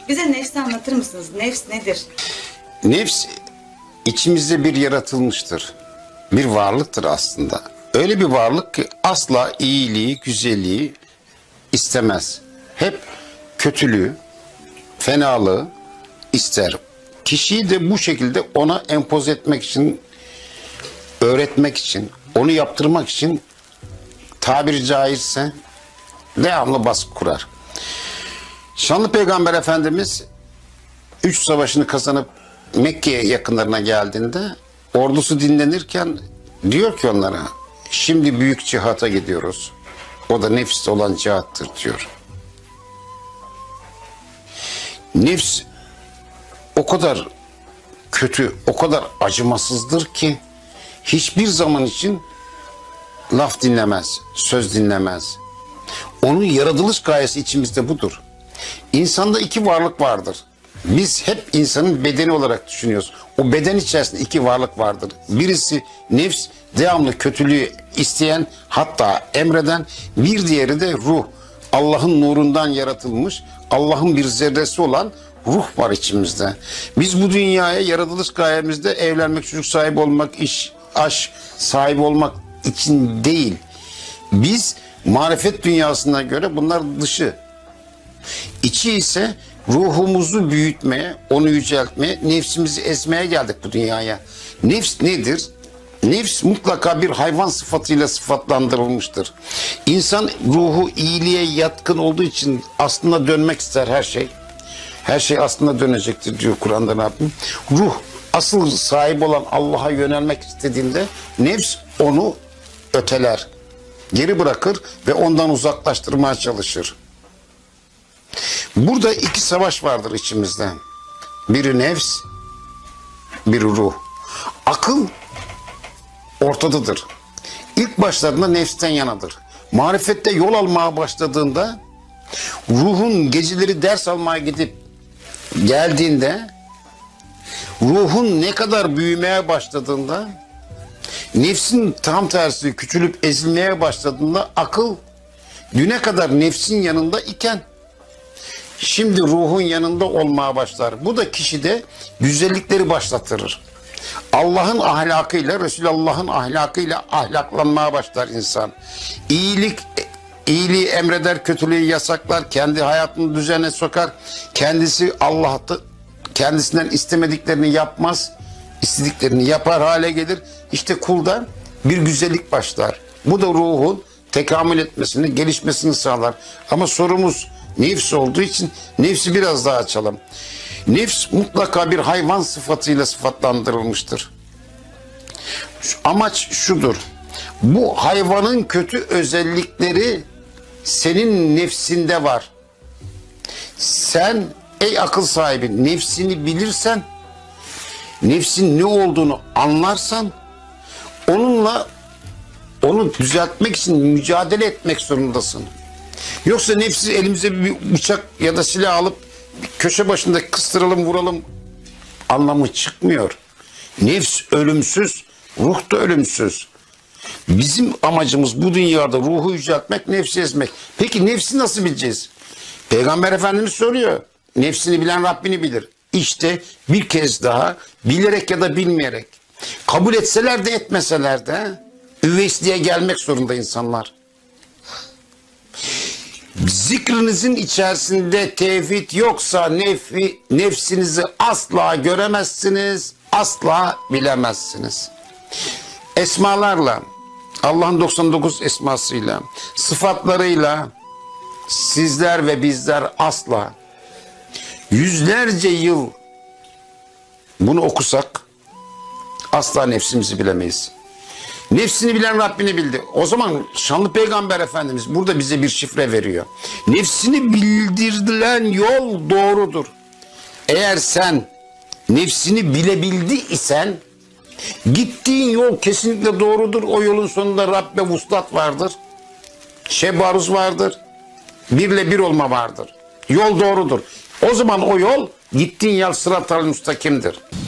Bize nefsi anlatır mısınız? Nefs nedir? Nefs içimizde bir yaratılmıştır. Bir varlıktır aslında. Öyle bir varlık ki asla iyiliği, güzelliği istemez. Hep kötülüğü, fenalığı ister. Kişiyi de bu şekilde ona empoze etmek için, öğretmek için, onu yaptırmak için tabiri caizse devamlı baskı kurar. Şanlı Peygamber Efendimiz 3 savaşını kazanıp Mekke yakınlarına geldiğinde ordusu dinlenirken diyor ki onlara, şimdi büyük cihata gidiyoruz. O da nefis olan cihattır diyor. Nefs o kadar kötü, o kadar acımasızdır ki hiçbir zaman için laf dinlemez, söz dinlemez. Onun yaratılış gayesi içimizde budur. İnsanda iki varlık vardır. Biz hep insanın bedeni olarak düşünüyoruz. O beden içerisinde iki varlık vardır. Birisi nefs, devamlı kötülüğü isteyen, hatta emreden. Bir diğeri de ruh. Allah'ın nurundan yaratılmış, Allah'ın bir zerresi olan ruh var içimizde. Biz bu dünyaya yaratılış gayemizde evlenmek, çocuk sahibi olmak, iş, aşk sahibi olmak için değil. Biz marifet dünyasına göre bunlar dışı. İçi ise ruhumuzu büyütmeye, onu yüceltmeye, nefsimizi ezmeye geldik bu dünyaya. Nefs nedir? Nefs mutlaka bir hayvan sıfatıyla sıfatlandırılmıştır. İnsan ruhu iyiliğe yatkın olduğu için aslında dönmek ister her şey. Her şey aslında dönecektir diyor Kur'an'da Rabbim. Ruh asıl sahip olan Allah'a yönelmek istediğinde nefs onu öteler, geri bırakır ve ondan uzaklaştırmaya çalışır. Burada iki savaş vardır içimizde. Biri nefs, biri ruh. Akıl ortadadır. İlk başlarında nefsten yanadır. Marifette yol almaya başladığında, ruhun geceleri ders almaya gidip geldiğinde, ruhun ne kadar büyümeye başladığında, nefsin tam tersi küçülüp ezilmeye başladığında, akıl düne kadar nefsin yanında iken şimdi ruhun yanında olmaya başlar. Bu da kişide güzellikleri başlatır. Allah'ın ahlakıyla, Resulullah'ın ahlakıyla ahlaklanmaya başlar insan. İyiliği emreder, kötülüğü yasaklar, kendi hayatını düzene sokar. Kendisi kendisinden istemediklerini yapmaz, istediklerini yapar hale gelir. İşte kulda bir güzellik başlar. Bu da ruhun tekamül etmesini, gelişmesini sağlar. Ama sorumuz nefs olduğu için nefsi biraz daha açalım. Nefs mutlaka bir hayvan sıfatıyla sıfatlandırılmıştır. Amaç şudur. Bu hayvanın kötü özellikleri senin nefsinde var. Sen ey akıl sahibi nefsini bilirsen, nefsin ne olduğunu anlarsan, onu düzeltmek için mücadele etmek zorundasın. Yoksa nefsi elimize bir bıçak ya da silah alıp köşe başında kıstıralım, vuralım anlamı çıkmıyor. Nefs ölümsüz, ruh da ölümsüz. Bizim amacımız bu dünyada ruhu yüceltmek, nefsi ezmek. Peki nefsi nasıl bileceğiz? Peygamber Efendimiz soruyor. Nefsini bilen Rabbini bilir. İşte bir kez daha bilerek ya da bilmeyerek, kabul etseler de etmeseler de üveysliğe gelmek zorunda insanlar. Zikrinizin içerisinde tevhid yoksa nefsinizi asla göremezsiniz, asla bilemezsiniz. Esmalarla, Allah'ın 99 esmasıyla, sıfatlarıyla sizler ve bizler asla yüzlerce yıl bunu okusak asla nefsimizi bilemeyiz. Nefsini bilen Rabbini bildi. O zaman Şanlı Peygamber Efendimiz burada bize bir şifre veriyor. Nefsini bildirilen yol doğrudur. Eğer sen nefsini bilebildi isen gittiğin yol kesinlikle doğrudur. O yolun sonunda Rabbe vuslat vardır. Şebaruz vardır. Birle bir olma vardır. Yol doğrudur. O zaman o yol gittiğin yol sırat-ı müstakimdir.